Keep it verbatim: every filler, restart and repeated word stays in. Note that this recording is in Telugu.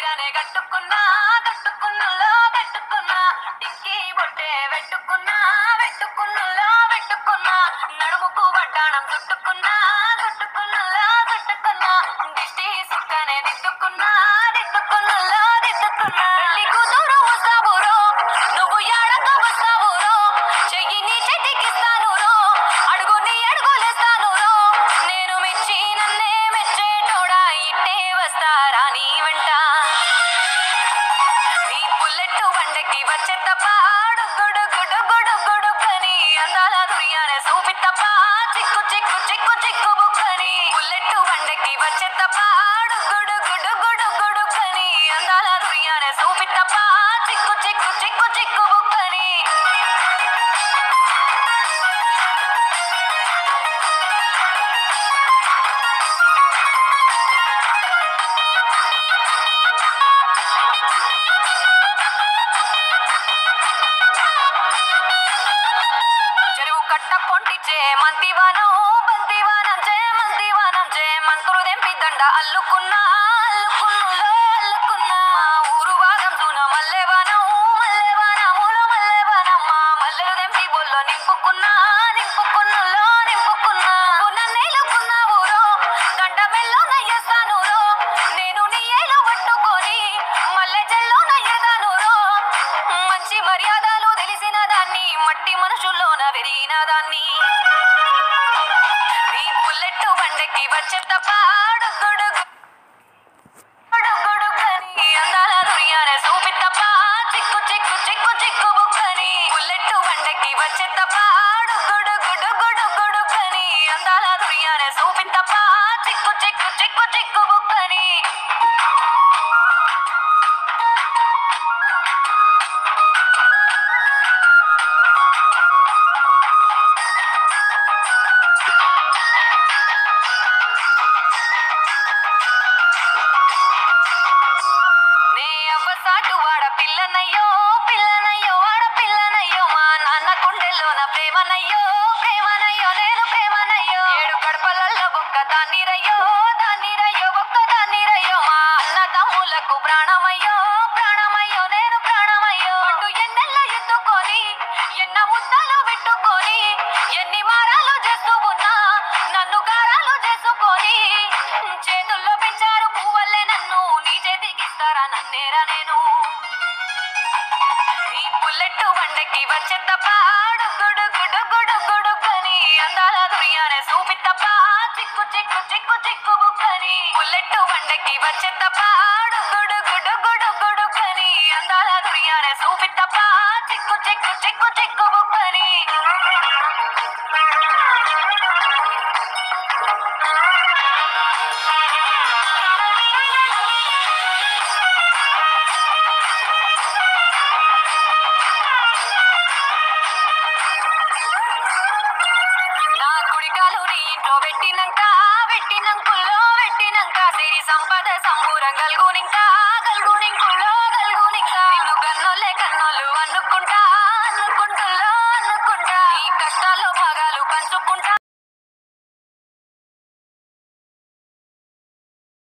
చీరనే కట్టుకున్నా కట్టుకున్నులో కట్టుకున్నా టిక్కీ బొట్టే పెట్టుకున్నా పెట్టుకున్నులో పెట్టుకున్నా నడుముకు వడ్డాణం చుట్టుకున్నా చుట్టుకున్నులో చుట్టుకున్నా దిష్టి సుక్కనే దిద్దుకున్నా దిద్దుకున్నులో దిద్దుకున్నా పెళ్లి కూతురు వస్తావురో నువ్వు యాడంగా వస్తావురో చెయ్యి నీ చేతికిస్తాను రో అడుగు నీ అడుగులేస్తాను రో నేను మెచ్చి నన్నే మెచ్చేటోడా ఇట్టే వస్తారా నీ వెంట నీ బుల్లెట్ బండకి వచ్చే తప్ప గుడు గుడు గుడు గుడు కని అందాల దుర్యానే చూపి తప్ప చిక్కు చిక్కు చిక్కు చిక్కు బుక్కని బుల్లెట్ బండకి వచ్చే తప్ప గుడు గుడు గుడు గుడు కని అందాల దుర్యానే చూపి తప్ప చిక్కు చిక్కు చిక్కు చిక్కు బుక్కని చెరువు కట్ట పొంటిచే మంతివానం బంతివానం చే మంతివానం చే మంతులు దెంపి దండ అల్లుకున్నా అల్లుకున్నులో అల్లుకున్నా ఊరు భాగం దూన మల్లెవానం మల్లెవానములో మల్లెవానమ్మ మల్లెలు దెంపి బొల్లో నింపుకున్నా నింపుకున్నులో నింపుకున్నా నన్నేలుకున్నావు రో దండ మెల్లో నయ్యేస్తాను రో నేను నీ ఏలు పట్టుకొని మల్లె జల్లో నయ్యేదాను రో మంచి మర్యాదలు తెలిసిన దాన్ని మట్టి మనుషుల్లోన పెరిగిన దాన్ని నీ బుల్లెట్ బండకి వచ్చే తప్ప గుడు గుడు గుడు కని అందాల దుర్యానే చూపి తప్ప చిక్కు చిక్కు చిక్కు చిక్కు బుక్కని బుల్లెట్ బండకి వచ్చే తప్ప గుడు గుడు గుడు గుడు కని అందాల దుర్యానే చూపి తప్ప చిక్కు చిక్కు చిక్కు చిక్కు బుక్కని నే అవ్వసాటు వాడ పిల్లనయ్యో పిల్లనయ్యో వాడ పిల్లనయ్యో మా నాన్న గుండెల్లోన ప్రేమనయ్యో ప్రేమనయ్యో నేను ప్రేమనయ్యో ఏడు గడపలల్లో ఒక్క దాన్నిరయ్యో దాన్నిరయ్యో ఒక్క దాన్నిరయ్యో మా అన్న తమ్ములకు ప్రాణమయ్యో ప్రాణమయ్యో నేను ప్రాణమయ్యో అటు ఎన్నెల్లో ఎత్తుకొని ఎన్న ముద్దలు పెట్టుకొని ఎన్ని వారాలు చేస్తూ ఉన్నా నన్ను గారాలు చేసుకొని చేతుల్లో పెంచారు పువ్వల్లే నన్ను నీ చేతికిస్తారా నన్నేరా నేను నీ బుల్లెట్ బండకి వచ్చే తప్ప గుడు గుడు గుడు గుడు కని అందాల దుర్యానే చూపి తప్ప చిక్కు చిక్కు చిక్కు చిక్కు బుక్కని బుల్లెట్ బండకి వచ్చే తప్ప గుడు గుడు గుడు గుడు కని అందాల దుర్యానే చూపి తప్ప చిక్కు చిక్కు చిక్కు చిక్కు బుక్కని నా కుడికాలు నీ ఇంట్లో పెట్టినంక పెట్టినంకుల్లో పెట్టినంక సిరి సంపద సంబూరం కలుగునింకా